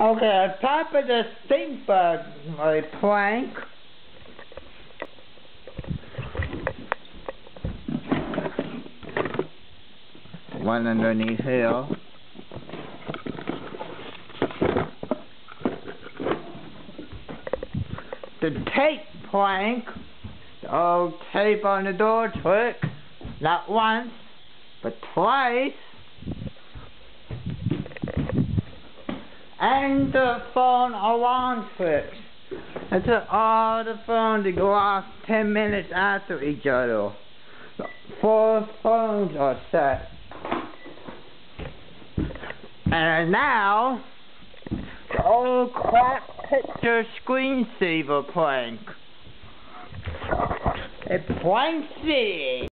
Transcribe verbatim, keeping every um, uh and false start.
Okay, on top of the stink bug uh, plank, one underneath here. The tape plank, the old tape on the door trick, not once, but twice. And the phone alarm tricks. I took all the phones to go off ten minutes after each other. Four phones are set. And now, the old crap picture screensaver prank. It's Prank City.